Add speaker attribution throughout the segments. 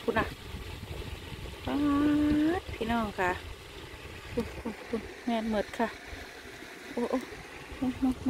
Speaker 1: คุณอ่ะป๊าดพี่น้องค่ะคุณแม่นหมดค่ะโอ้มา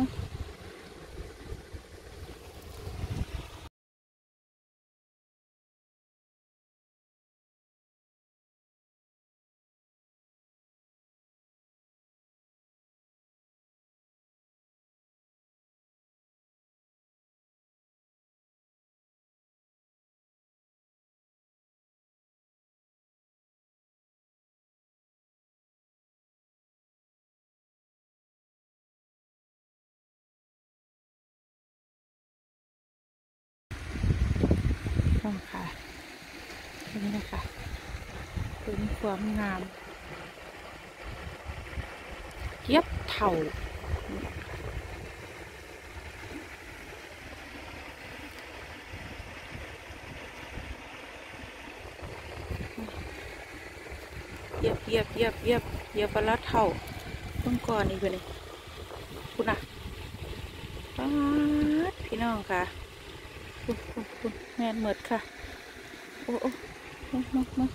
Speaker 1: น้องค่ะนี่นะคะเป็นความงามเย็บเถ่าเย็บปลาเถ่าเพิ่งก่อนนี่เป็นไงคุณอ่ะป๊าดพี่น้องค่ะคุณแม่นหมดค่ะโอ้มา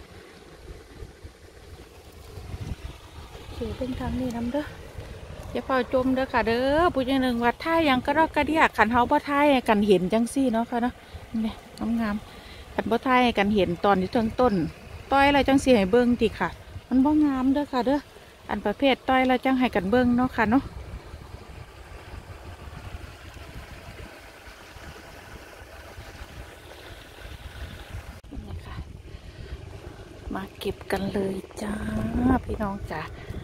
Speaker 1: ขี่เป็นทางนี้น้ำเด้ออย่าเป่าจมเด้อค่ะเด้อปุ้ยหนึ่งวัดท่ายังกระรอกกระเดียขันเฮาบ่ท่ายกันเห็นจังซี่เนาะค่ะเนาะนี่งามขันบ่ท่ายกันเห็นตอนที่ต้นต้อยอะไรจังซี่ให้เบิ่งติค่ะมันบ่งามเด้อค่ะเด้ออันประเภทต้อยแล้วจังให้กันเบิ่งเนาะค่ะเนาะนี่ค่ะมาเก็บกันเลยจ้าพี่น้องจ้า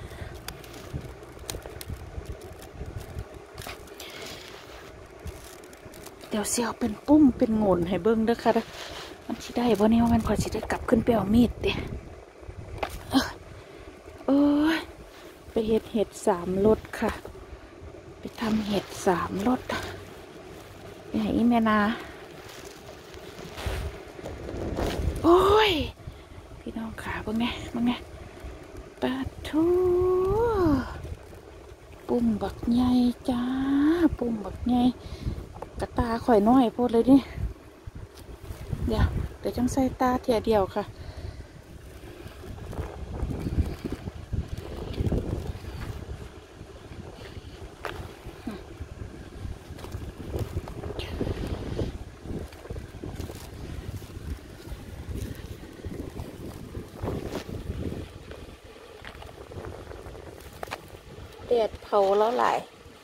Speaker 1: เดี๋ยวเสียวเป็นปุ้มเป็นโงนให้เบิ้งเด้อค่ะมันสิได้บ่เนี่ยมันขอสิได้กลับขึ้นไปเอามีดเด้โอ้ยไปเห็ด3 รสค่ะไปทำเห็ด3 รสนี่อีแม่นาโอ้ยพี่น้องขาเบิ่งไงปลาทูปุ้มบักใหญ่จ้าปุ้มบักใหญ่กระตาข่อยน้อยพูดเลยนี่เดี๋ยวจังใส่ตาเทียเดียวค่ะแดดเผาแล้วหลาย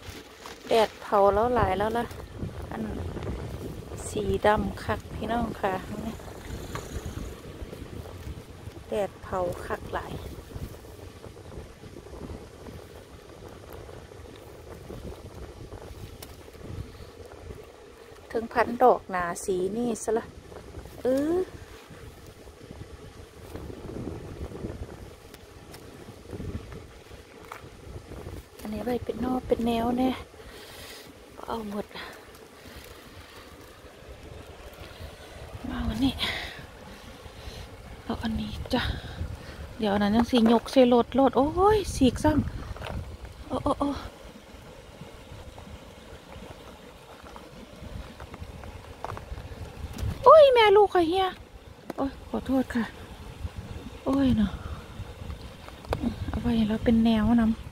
Speaker 1: แล้วล่ะอันสีดำคักพี่น้องค่ะแดดเผาคักหลายถึงพันดอกหนาสีนี่ซะละอันนี้ไว้เป็นนอกเป็นแนวเนี่ยเอาหมดมาวันนี้เอาอันนี้จ้ะเดี๋ยวนั้นยังสีหยกเซโลดโอ้ยสีกซ้ำโอ้โอ้ยแม่ลูกค่ะเฮียโอ้ยขอโทษค่ะโอ้ยเนาะเอาไว้แล้วเป็นแนวน้ำ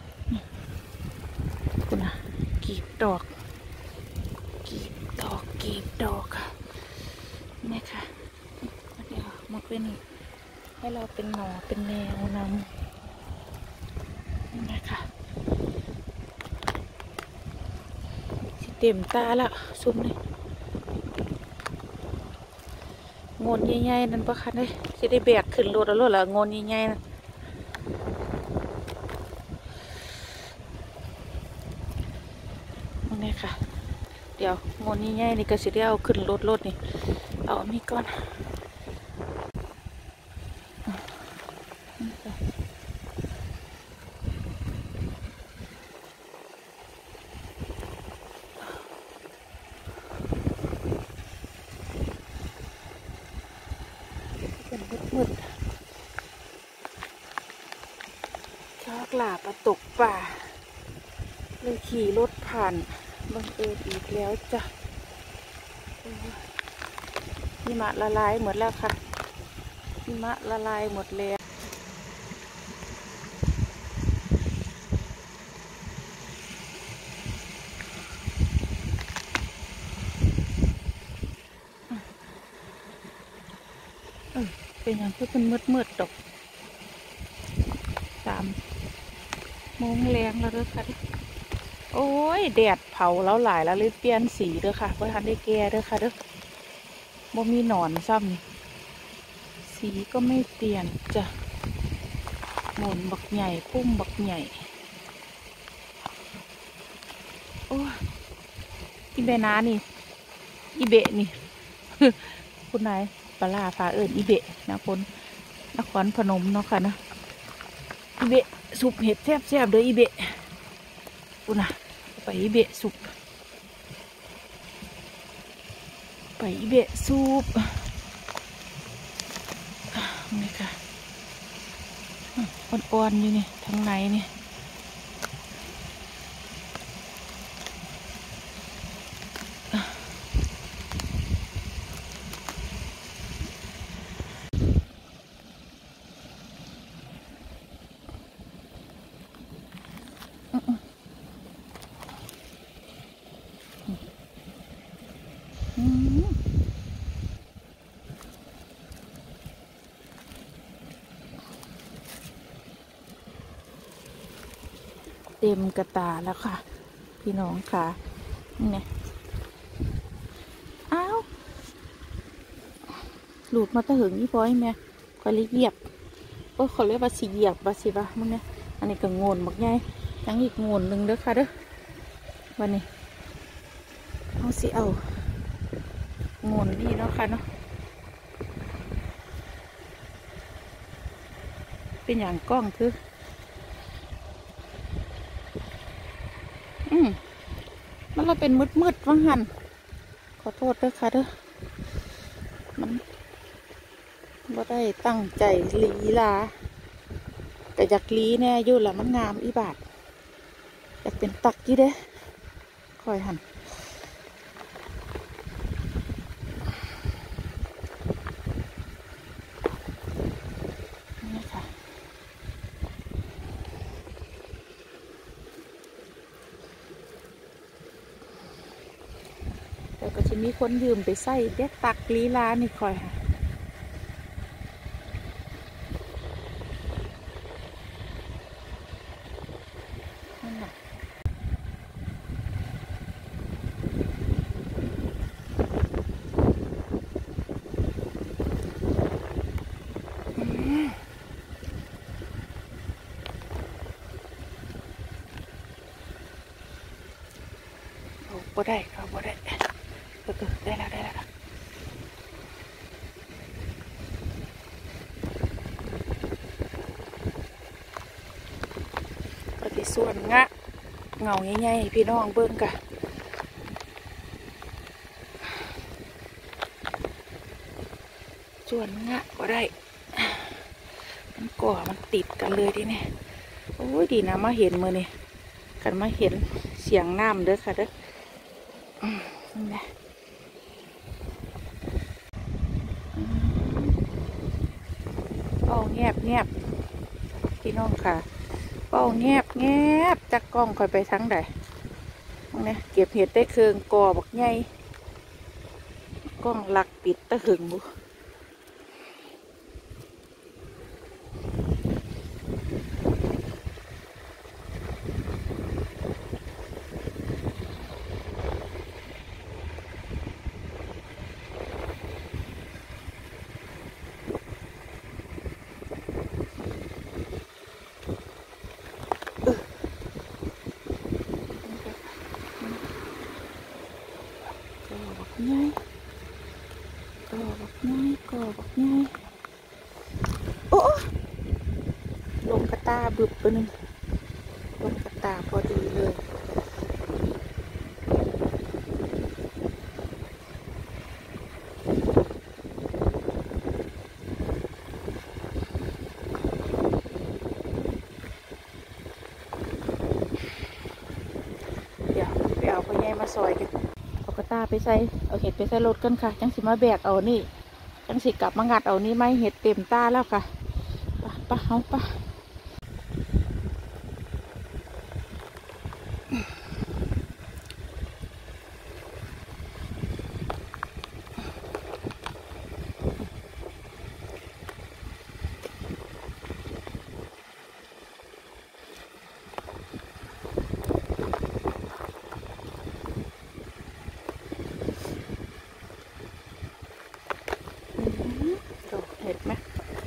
Speaker 1: คุณนะกีบดอกค่ะนี่ค่ะเดี๋ยวมาเป็นให้เราเป็นหน่อเป็นแนวนำนี่ค่ะเต็มตาละซุ่มเลยงนใหญ่ๆนั่นปะคะเนี่ยจะได้แบกขึ้นรถแล้วล่ะงนใหญ่ๆนะนี่ค่ะเดี๋ยวงนใหญ่ๆนี่ก็จะได้เอาขึ้นรถนี่เอาอันนี้ก่อนมืดชอบหลาปตกป่าเลยขี่รถผ่านบังเอิญอีกแล้วจ้ะหิมะละลายหมดแล้วค่ะหิมะละลายหมดแล้วเป็นอย่างที่เป็นมืดดอก3 โมงแรงแล้วเด้อค่ะโอ้ยแดดเผาแล้วหลายแล้วเลยเปลี่ยนสีเด้อค่ะเพื่อทันได้แก่เด้อค่ะเด้อบ่มีหนอนซ้ำนี่สีก็ไม่เปลี่ยนจ้ะหมุนบักใหญ่พุ่มบักใหญ่โอ้อีเบนานี่อีเบะนี่ คุณนายปลาฟ้าเอิญอีเบะนะคนนครพนมเนาะค่ะนะอีเบะสุกเห็ดแซ่บๆเด้ออีเบะคุณน่ะไปอีเบะสุกไปอีเบะซุปนี่ค่ะอ่อนๆอยู่นี่ทางในนี่เต็มกระตาแล้วค่ะพี่น้องค่ะนี่ไงอ้าวหลุดมาตะหึงยี่ป้อยแม่คอยเหยียบก็เขาเรียกว่าสีเหยียบว่าสิวะมึงเนี่ยอันนี้ก็โงนบักใหญ่ยังอีกโงนหนึ่งเด้อค่ะเด้อวันนี้เอาสิเอาโงนนี่เนาะค่ะเนาะเป็นอย่างกล้องคือมันเราเป็นมืดว่างหันขอโทษด้วยค่ะเด้อมันบ่ได้ตั้งใจลีลาแต่อยากลีแน่อยู่ละมันงามอีบาทอยากเป็นตักยี่เด้คอยหันนี่ค่ะแต่ก็จะมีคนยืมไปใส่เด็กตักลีลานี่คอยค่ะนั่นแหละบ่ได้เขาบ่ได้ได้แล้วปฏิส่วนงะเงาใหญ่ๆพี่น้องเบิ่งกะส่วนงะก็ได้มันก่อมันติดกันเลยทีนี้โอ้ยดีนะมาเห็นมือนี่กันมาเห็นเสียงน้ำเด้อค่ะเด้อนี่แหละเป้าแงบพี่น้องค่ะเป้าแงบจักกล้องคอยไปทั้งใดเนี่ยเก็บเห็ดได้เคืองกอบักใหญ่กล้องหลักปิดตะหึงบุกอบักใหญ่โอ้ลงกระตาบึบไปหนึ่งลงกระตาพอดีเลยเดี๋ยวไปเอาพ่อใหญ่มาซอยกันเอากระตาไปใส่เอาเห็ดไปใส่รถกันค่ะจังสิมาแบกเอานี่จังสิกลับมางัดเอานี่ไหมเห็ดเต็มตาแล้วค่ะปะเอาปะเห็ดไหม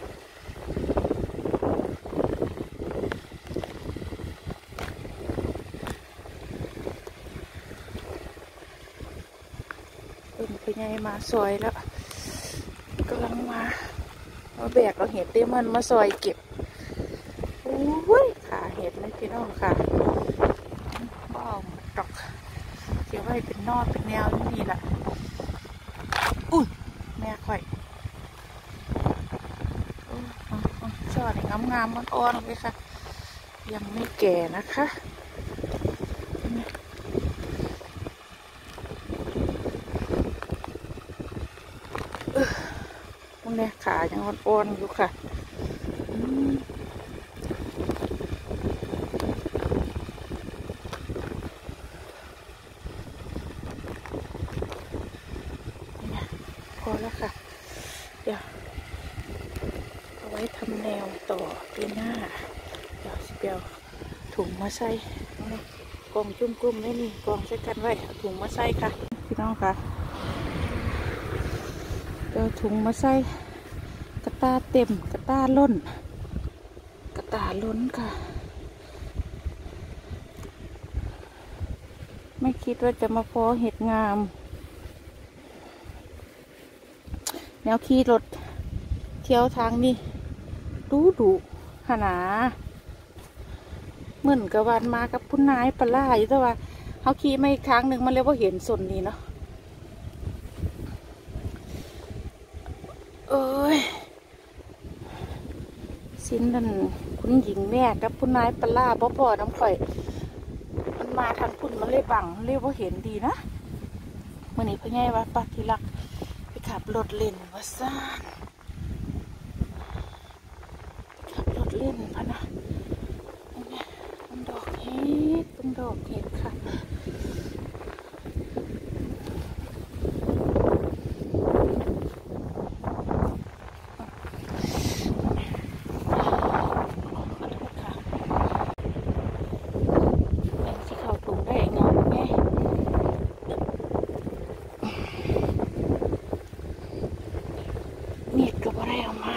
Speaker 1: เป็นไงมาซอยแล้วกำลังมาแบกเอาเห็ดเต็มมันมาซอยเก็บโอ้ยขาเห็ดเลยพี่น้องค่ะบ้าดอกเกี่ยวไว้เป็นนอดเป็นแนวนี่แหละอุ้ยแม่ค่อยช่อนี่งามๆมันอ่อนเลยค่ะยังไม่แก่นะคะมันเนี่ยขายังอ่อนๆอยู่ค่ะพอแล้วค่ะเดี๋ยวเอาไว้ทำแนวต่อปีหน้าเดี๋ยวสิเปียวถุงมาใส่กล่องจุ่มกลุ่มไม่มีกล่องใส่กันไว้ถุงมาใส่ค่ะพี่น้องค่ะเดี๋ยวถุงมาใส่กระตาเต็มกระตาล้นกระตาล้นค่ะไม่คิดว่าจะมาพอเห็ดงามแนวขี่รถเที่ยวทางนี้ดูหนาเหมือนกับวันมากับพุ่นนายปลาอยู่แต่ว่าเขาขี่ไม่ครั้งหนึ่งมันเลยว่าเห็นส่วนนี้เนาะเอ้ยสิ้นนั่นคุณหญิงแม่กับพุ่นนายปลาพ่อน้ำข่อยมันมาทางพุ่นมันเลยบังเลยว่าเห็นดีนะเมื่อนี้พ่อใหญ่ว่าปฏิลักษ์ไปขับรถเล่นว่าซ่านขับรถเล่นพะนะเป็นดอกเห็ดค่ะที่เขาถุงได้เงาไงเมียดกับอะไรออกมา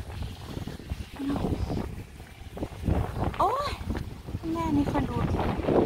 Speaker 1: โอ้ยแม่นี่ค่ะดู